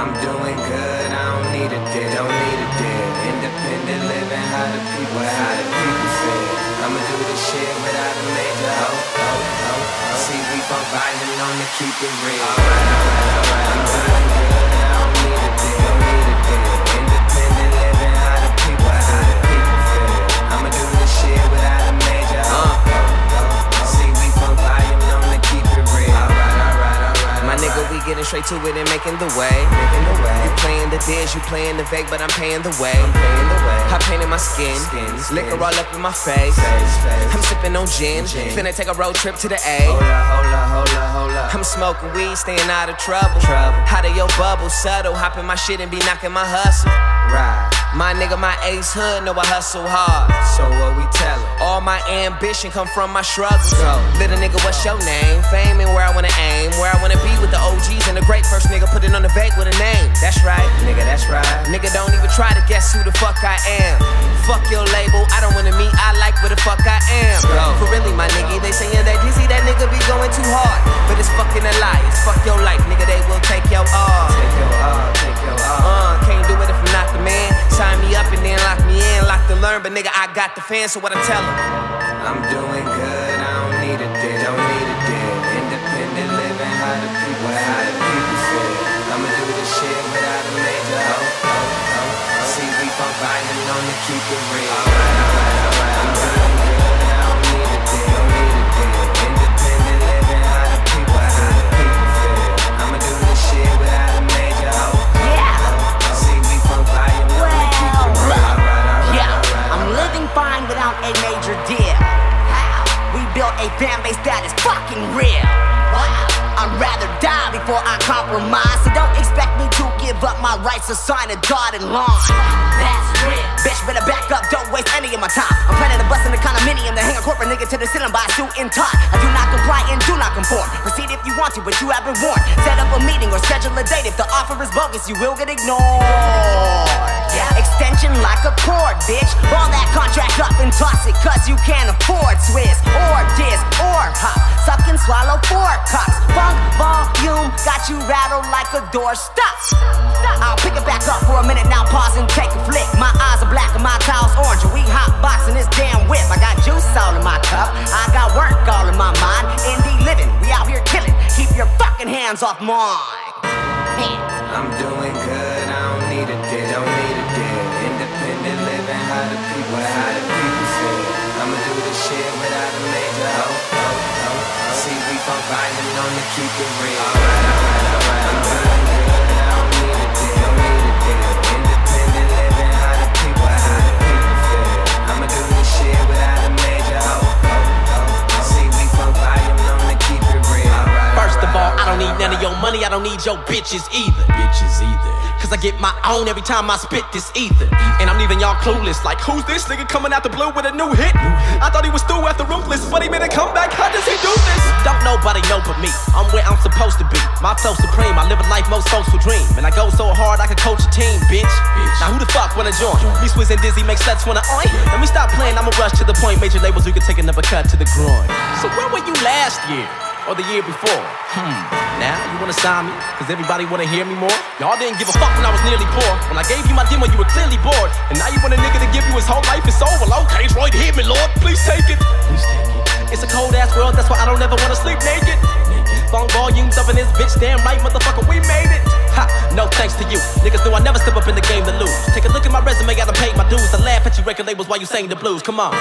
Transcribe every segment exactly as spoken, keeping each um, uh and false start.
I'm doing good, I don't need a deal, don't need a deal. Independent living, how the people, how the people feel. I'ma do this shit without a major oh, oh, oh, oh. See, we from vibing on to keep it real. Alright, alright, alright, I'm doing good, I don't need a deal, don't need a deal. Independent living, how the people, how the people feel. I'ma do this shit without a major oh, oh, oh. See, we from vibing on to keep it real. Alright, alright, alright. My nigga, we getting straight to it and making the way. Making the way. You playing the diz, you playing the vague, but I'm paying the way. I'm paying the way. I painted my skin, skin, skin. Liquor all up in my face. face, face. I'm sipping on gin. gin, finna take a road trip to the A. Hold up, hold up, hold up, hold up. I'm smoking weed, staying out of trouble. trouble. Out of your bubble, subtle. Hop in my shit and be knocking my hustle. Right. My nigga, my ace hood, know I hustle hard. So what we tellin'? All my ambition come from my struggles. So, little nigga, what's your name? Fame and where I wanna aim. Where I wanna be with the O Gs and the great first nigga put it on the vague with a name. That's right, nigga, that's right. Nigga, don't even try to guess who the fuck I am. Fuck your label, I don't wanna meet, I like where the fuck I am. Yo, for really, my nigga, they saying that dizzy, that nigga be going too hard. But it's fucking a lie, it's fuck your life, nigga, they will take your all. Take your all, take your all. Uh, can't do it if I'm not the man. Sign me up and then lock me in, lock to learn. But nigga, I got the fans, so what I tell them? I'm doing good, I don't need a deal, don't need a deal. Independent living, how the people, how the people feel. I'ma do this shit without a major oh, oh, oh, oh. See, we from vibing on to keep it real. Alright, alright, alright, I'm doing good, I don't need a deal, don't need a deal. Independent living, how the people, how the people feel. I'ma do this shit without a major oh, oh, oh. See, we from vibing on to keep it real. Alright, alright, yeah, alright, I'm alright. living fine without a major deal. How? We built a fan base that is fucking real. Wow. I'd rather die before I compromise. So don't expect me to give up my rights to sign a dotted line. That's real. Bitch, better back up, don't waste any of my time. I'm planning to bust in the condominium to hang a corporate nigga to the ceiling by a suit and tie. I do not comply and do not conform. Proceed if you want to, but you have been warned. Set up a meeting or schedule a date. If the offer is bogus, you will get ignored. Yeah. Extension like a cord, bitch. Roll that contract up and toss it, cause you can't afford Swizz or Diz or Hop. Suck and swallow four cups. Funk volume got you rattled like a door stop. I'll pick it back up for a minute now, pause and take a flick. My eyes are black and my towels orange, and we hot boxing this damn whip. I got juice all in my cup, I got work all in my mind. Indie living, we out here killing. Keep your fucking hands off mine. Man. I'm doing good, I don't need a deal, don't need a deal. Independent living, how the people, how the people feel. I'ma do this shit without a major oh, oh, oh, oh. See, we from vibing on to keep it real. Alright, alright, alright, I'm doing good, I don't need a deal, don't need a deal. Independent living, how the people, how the people feel. I'ma do this shit without a major oh, oh, oh. See, we from vibing on to keep it real. Alright, First of all, alright, I don't need alright, none of your money, I don't need your bitches either. Bitches either. Cause I get my own every time I spit this ether. And I'm leaving y'all clueless, like who's this nigga coming out the blue with a new hit? I thought he was through after Ruthless, but he made a comeback, how does he do this? Don't nobody know but me, I'm where I'm supposed to be. My flow supreme, I live a life most folks will dream. And I go so hard I can coach a team, bitch, bitch. Now who the fuck wanna join? Me, Swizz, and Dizzy make sluts wanna oink. Let me stop playing, I'ma rush to the point. Major labels, we can take another cut to the groin. So where were you last year? Or the year before? Hmm, now you wanna sign me? Cause everybody wanna hear me more? Y'all didn't give a fuck when I was nearly poor. When I gave you my demo, you were clearly bored. And now you want a nigga to give you his whole life and soul? Well, okay, Wright, hit me, Lord, please take it. Please take it. It's a cold ass world, that's why I don't ever wanna sleep naked. Phone volumes up in this bitch, damn right, motherfucker, we made it. Ha, no thanks to you. Niggas knew I never step up in the game to lose. Take a look at my resume, I done paid my dues. I laugh at you record labels while you sing the blues, come on.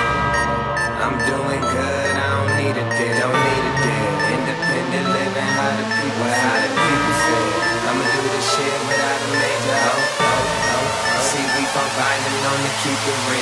I'm doing good, I don't need a deal, don't need a deal. Independent living, how the people, how the people feel. I'ma do this shit without a major oh, oh, oh, oh. See, we from vibing on to keep it real.